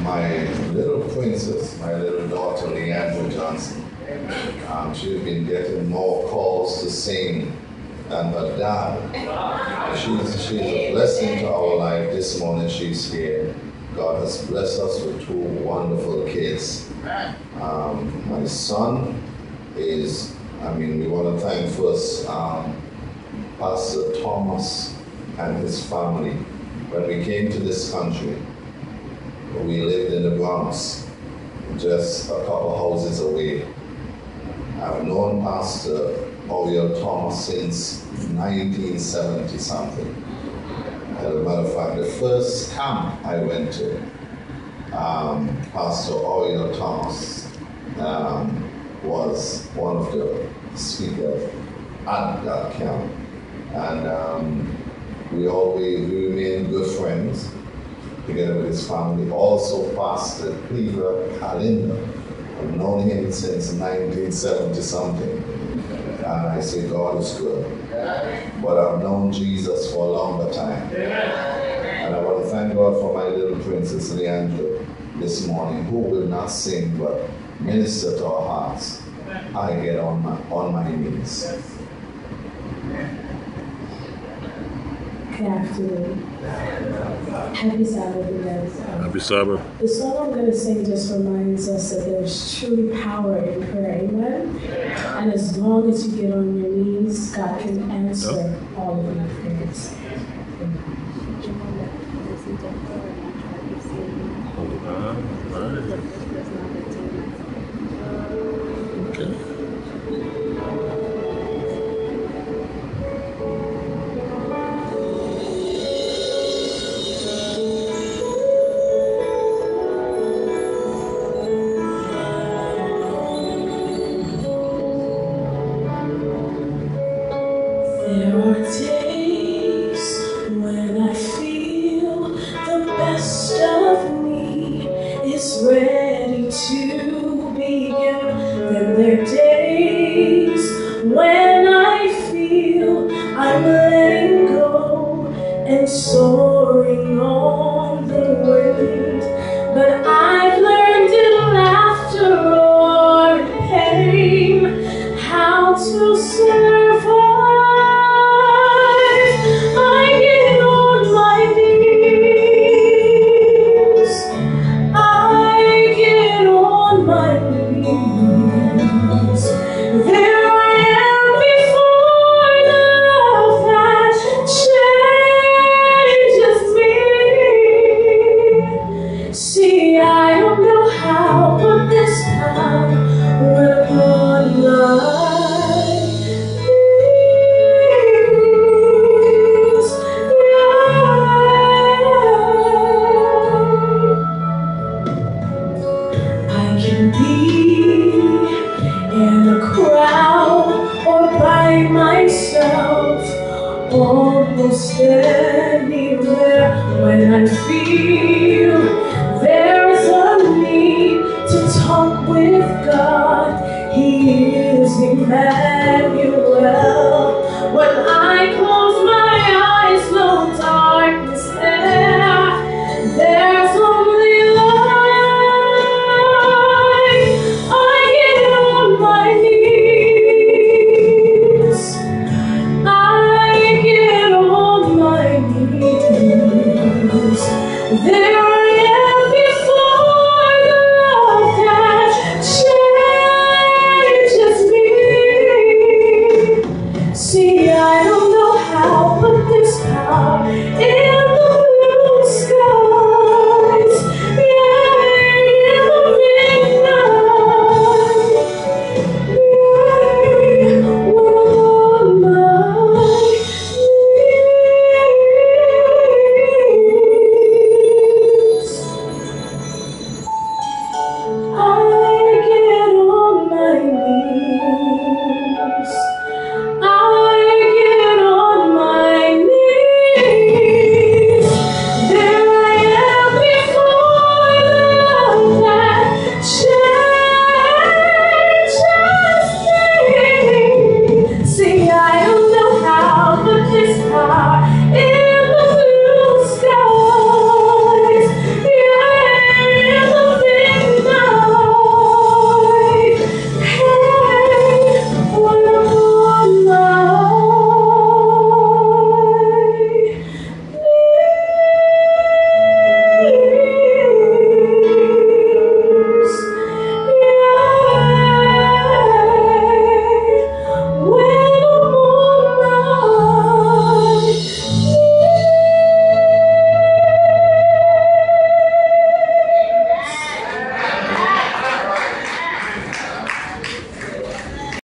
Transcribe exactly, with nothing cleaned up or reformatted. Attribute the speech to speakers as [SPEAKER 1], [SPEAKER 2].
[SPEAKER 1] my little princess, my little daughter, Leandra Johnson, um, she's been getting more calls to sing than her dad. She's, she's a blessing to our life. This morning she's here. God has blessed us with two wonderful kids. Um, my son is, I mean, we want to thank first um, Pastor Thomas and his family. When we came to this country, we lived in the Bronx, just a couple houses away. I've known Pastor Oriel Thomas since nineteen seventy something. As a matter of fact, the first camp I went to, um, Pastor Oriel Thomas um, was one of the speakers at that camp. And um, we always we remained good friends together with his family. Also, Pastor Cleaver Calendar. I've known him since nineteen seventy something. And I say God is good. But I've known Jesus for a longer time. And I want to thank God for my little princess Leandra this morning, who will not sing but minister to our hearts. I get on my on my knees.
[SPEAKER 2] Good afternoon. Happy Sabbath, you guys.
[SPEAKER 3] Happy Sabbath.
[SPEAKER 2] The song I'm going to sing just reminds us that there's truly power in prayer, amen? And as long as you get on your knees, God can answer yep. all of your prayers.
[SPEAKER 3] Uh, right.